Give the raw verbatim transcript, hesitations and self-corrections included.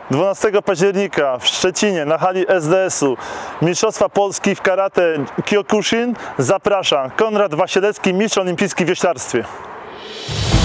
dwunastego października w Szczecinie na hali S D S-u Mistrzostwa Polski w karate Kyokushin zaprasza Konrad Wasielecki, mistrz olimpijski w wioślarstwie.